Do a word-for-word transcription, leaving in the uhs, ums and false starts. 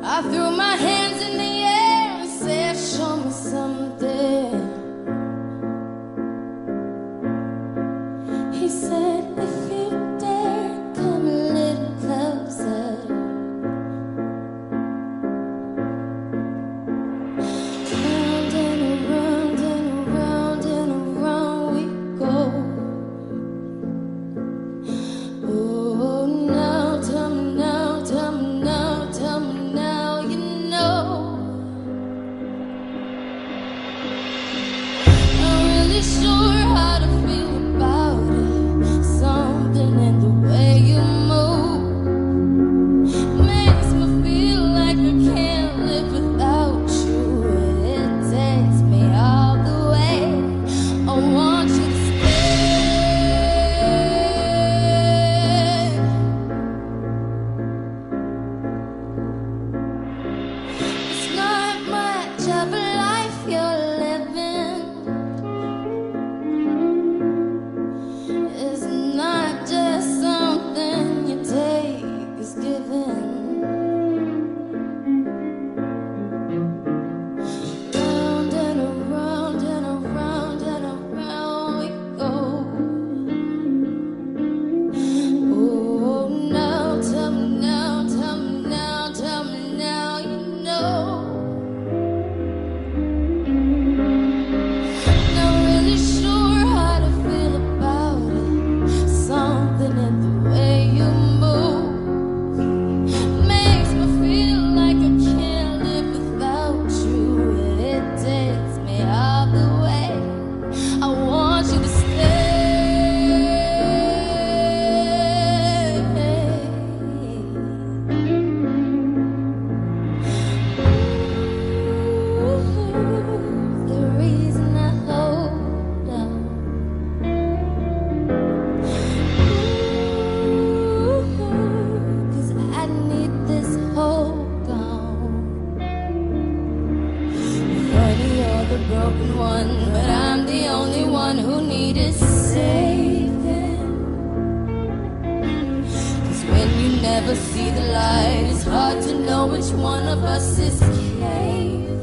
I threw my hands in the air and said, show me something. He said, if you dare, come a little closer. Round and around and around and around we go. Oh, now tell me now, tell me now, tell me now, you know. Not really sure how to feel about it. Something in the way you move makes me feel like I can't live without you. It takes me all the way. I want you to stay. It's not much of a life you're living. It's not just something you take, it's given. Round and around and around and around we go. Oh, now tell me now, tell me now, tell me now, you know. Not really sure how to feel about it. Something in the way you move makes me feel like I can't live without you. It takes me all the way. I want you to stay. Ooh, the reason I hold on. Ooh, 'cause I need this hold gone. Funny, you're the broken one, but I'm the only one who needed saving. 'Cause when you never see the light, it's hard to know which one of us is caving.